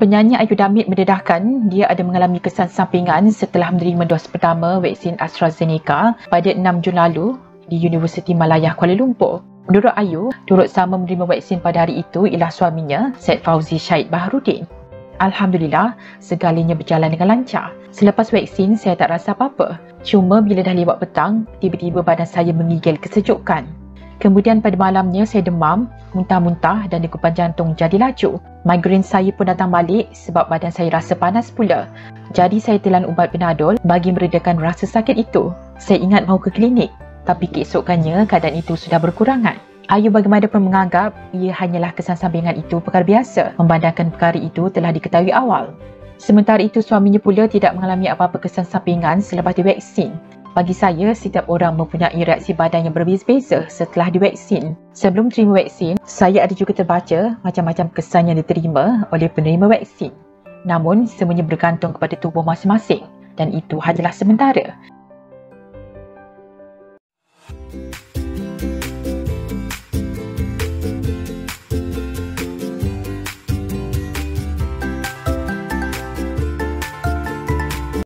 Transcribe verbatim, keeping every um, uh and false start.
Penyanyi Ayu Damit mendedahkan dia ada mengalami kesan sampingan setelah menerima dos pertama vaksin AstraZeneca pada enam Jun lalu di Universiti Malaya Kuala Lumpur. Menurut Ayu, turut sama menerima vaksin pada hari itu ialah suaminya, Syed Fauzi Syahid Baharudin. Alhamdulillah, segalanya berjalan dengan lancar. Selepas vaksin, saya tak rasa apa-apa. Cuma bila dah lewat petang, tiba-tiba badan saya menggigil kesejukan. Kemudian pada malamnya saya demam, muntah-muntah dan degupan jantung jadi laju. Migrain saya pun datang balik sebab badan saya rasa panas pula. Jadi saya telan ubat Panadol bagi meredakan rasa sakit itu. Saya ingat mahu ke klinik, tapi keesokannya keadaan itu sudah berkurangan. Ayu bagaimanapun menganggap ia hanyalah kesan sampingan itu perkara biasa memandangkan perkara itu telah diketahui awal. Sementara itu suaminya pula tidak mengalami apa-apa kesan sampingan selepas divaksin. Bagi saya, setiap orang mempunyai reaksi badan yang berbeza-beza setelah divaksin. Sebelum terima vaksin, saya ada juga terbaca macam-macam kesan yang diterima oleh penerima vaksin. Namun, semuanya bergantung kepada tubuh masing-masing dan itu hanyalah sementara.